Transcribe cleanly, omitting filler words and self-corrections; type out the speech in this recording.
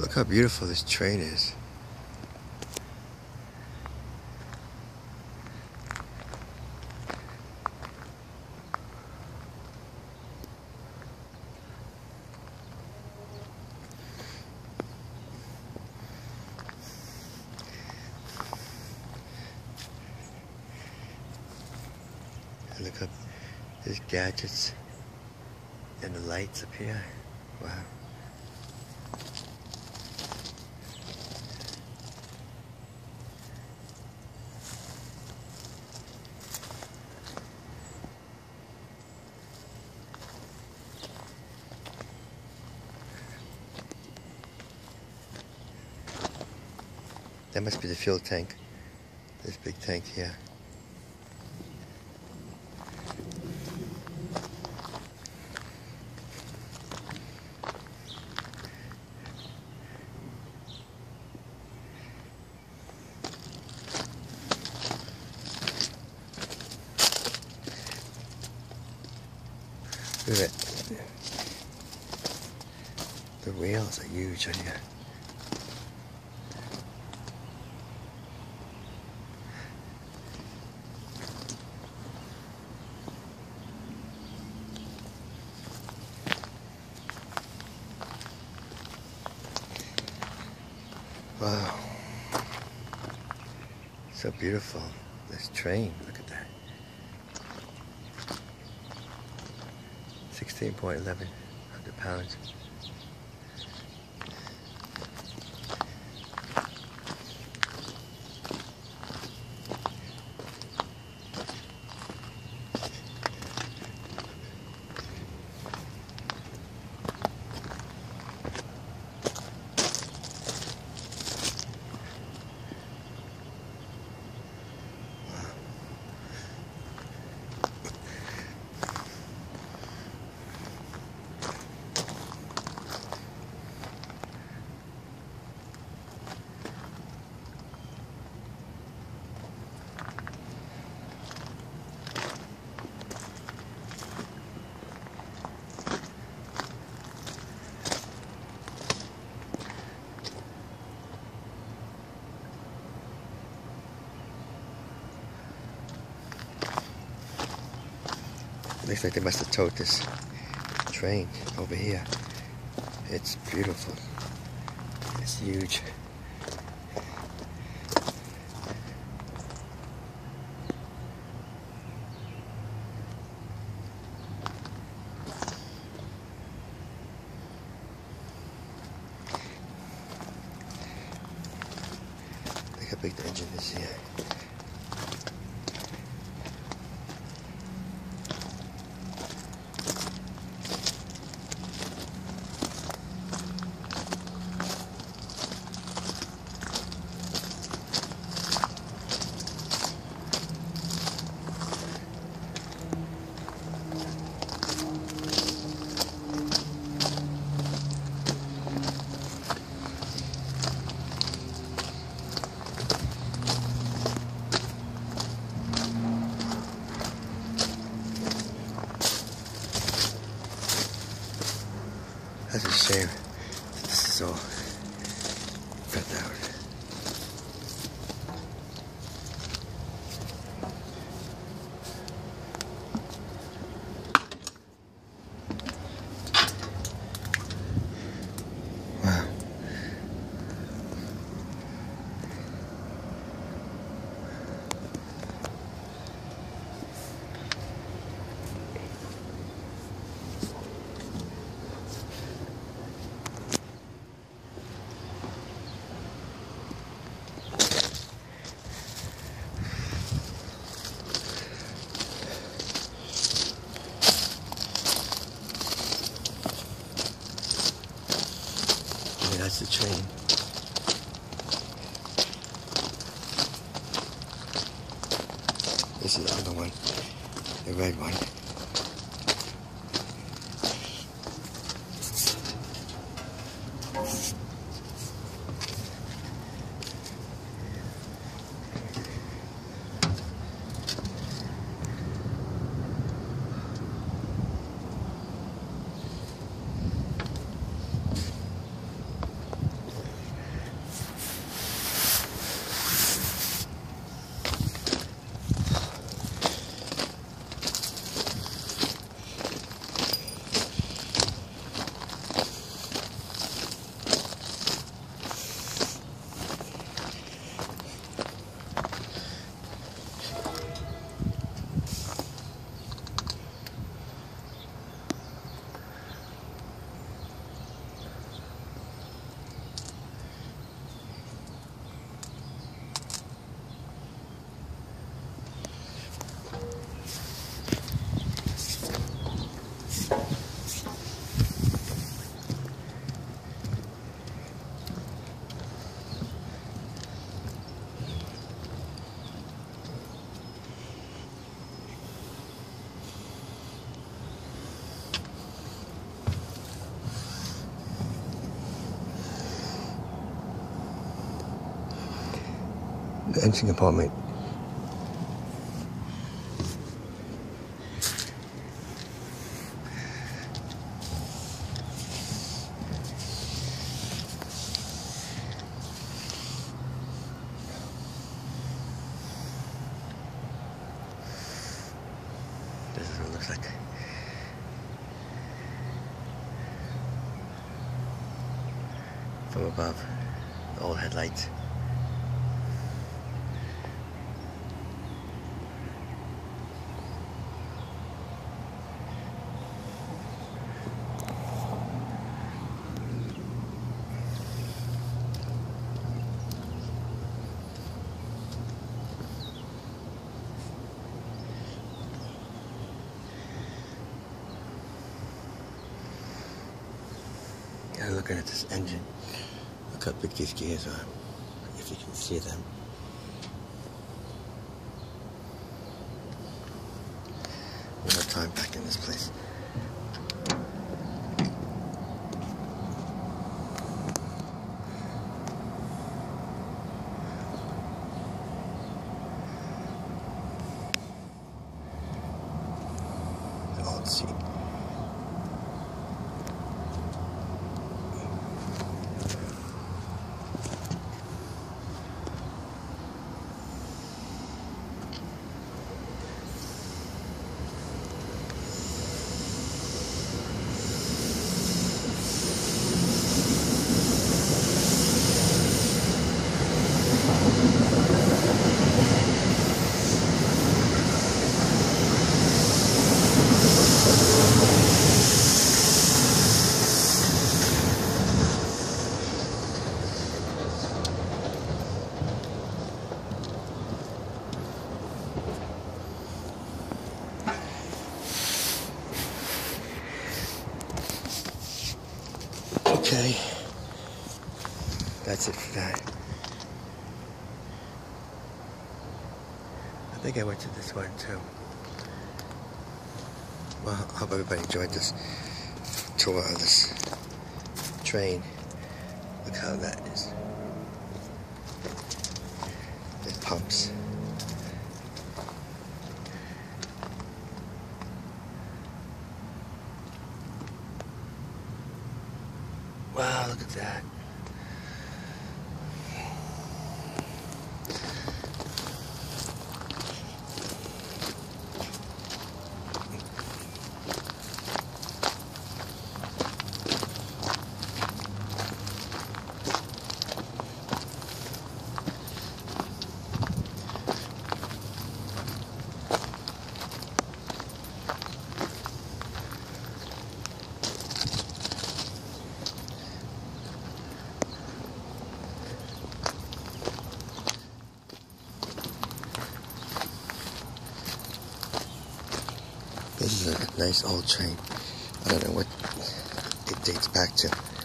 Look how beautiful this train is. And look up, there's gadgets and the lights up here. Wow. That must be the fuel tank. This big tank here. Look at that. The rails are huge on here. Wow. So beautiful. This train, look at that. 16.11 pounds. Looks like they must have towed this train over here. It's beautiful. It's huge. Look how big the engine is here. That's a shame. This is all cut out. Wow. That's the train. This is the other one, the red one. The engine compartment. This is what it looks like. From above, the old headlights. Yeah, looking at this engine. Look how big these gears are, if you can see them. We have time back in this place. The old seat. Okay, that's it for that. I think I went to this one too. Well, I hope everybody enjoyed this tour of this train. Look how that is. It pumps. Wow, look at that. This is a nice old train. I don't know what it dates back to.